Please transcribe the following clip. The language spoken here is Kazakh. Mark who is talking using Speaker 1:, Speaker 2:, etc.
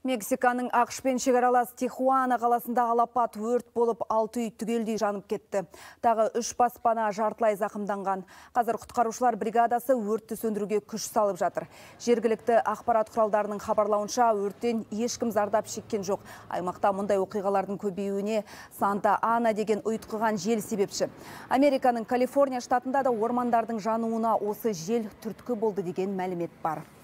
Speaker 1: Мексиканың ақшпен шекаралас Тихуана қаласында алапат өрт болып, 6 үй түгелдей жанып кетті. Тағы 3 баспана жартылай зақымданған. Қазір құтқарушылар бригадасы өртті сөндіруге күш салып жатыр. Жергілікті ақпарат құралдарының хабарлауынша, өрттен ешкім зардап шеккен жоқ. Аймақта мұндай оқиғалардың көбеюіне Санта-Ана деген ұйытқыған жел себепші. Американың Калифорния штатында да ормандардың жануына осы жел түрткі болды деген мәлімет бар.